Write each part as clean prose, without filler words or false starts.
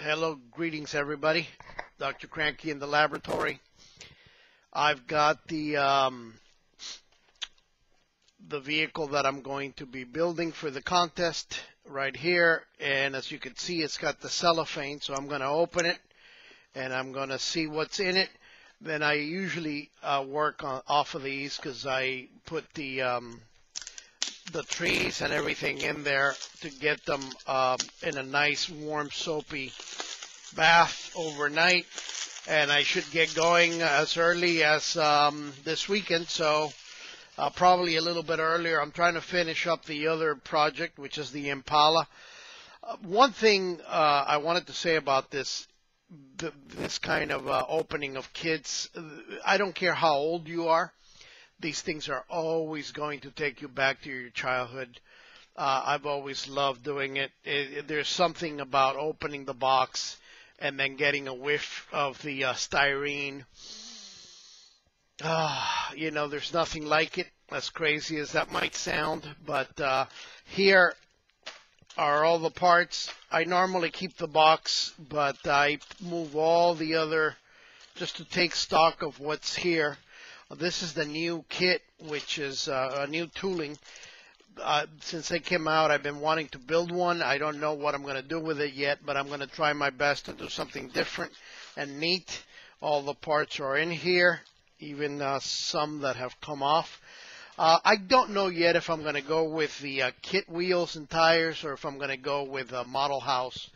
Hello, greetings everybody. Dr. Cranky in the laboratory. I've got the vehicle that I'm going to be building for the contest right here, and as you can see, it's got the cellophane, so I'm going to open it and I'm going to see what's in it. Then I usually work off of these because I put the trees and everything in there to get them in a nice warm soapy bath overnight, and I should get going as early as this weekend, so probably a little bit earlier. I'm trying to finish up the other project, which is the Impala. One thing I wanted to say about this kind of opening of kids, I don't care how old you are, these things are always going to take you back to your childhood. I've always loved doing it. There's something about opening the box and then getting a whiff of the styrene. You know, there's nothing like it, as crazy as that might sound. But here are all the parts. I normally keep the box, but I move all the other just to take stock of what's here. This is the new kit, which is a new tooling. Since they came out, I've been wanting to build one. I don't know what I'm going to do with it yet, but I'm going to try my best to do something different and neat. All the parts are in here, even some that have come off. I don't know yet if I'm going to go with the kit wheels and tires, or if I'm going to go with a model house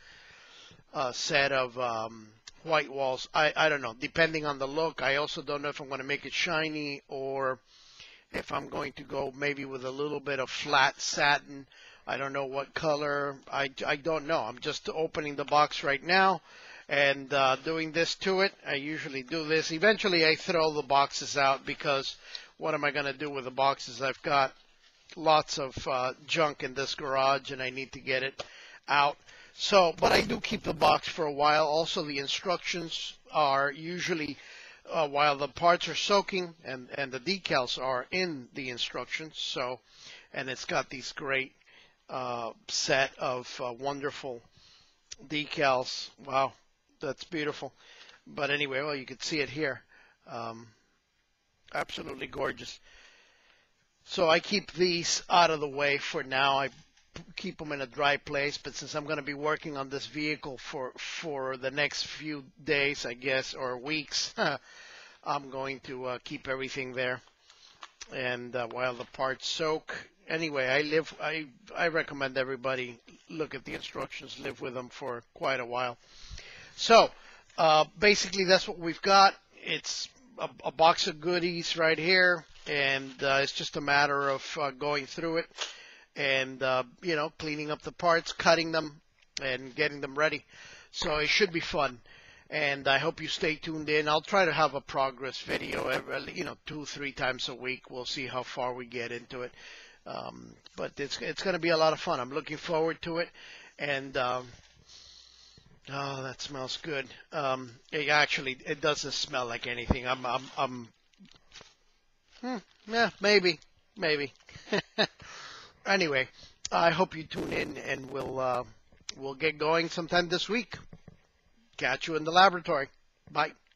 set of white walls. I don't know, depending on the look. I also don't know if I'm going to make it shiny or if I'm going to go maybe with a little bit of flat satin. I don't know what color. I don't know. I'm just opening the box right now and doing this to it. I usually do this. Eventually I throw the boxes out, because what am I going to do with the boxes? I've got lots of junk in this garage and I need to get it out. So, but I do keep the box for a while. Also, the instructions are usually while the parts are soaking, and the decals are in the instructions. So, and it's got these great set of wonderful decals. Wow, that's beautiful. But anyway, well, you can see it here. Absolutely gorgeous. So I keep these out of the way for now. I keep them in a dry place, but since I'm going to be working on this vehicle for the next few days, I guess, or weeks, I'm going to keep everything there, and while the parts soak. Anyway, I recommend everybody look at the instructions, live with them for quite a while. So basically that's what we've got. It's a box of goodies right here, and it's just a matter of going through it and you know, cleaning up the parts, cutting them, and getting them ready. So it should be fun, and I hope you stay tuned in. I'll try to have a progress video every, you know, 2-3 times a week. We'll see how far we get into it, but it's going to be a lot of fun. I'm looking forward to it, and oh, that smells good. It doesn't smell like anything. Yeah, maybe. Anyway, I hope you tune in, and we'll get going sometime this week. Catch you in the laboratory. Bye.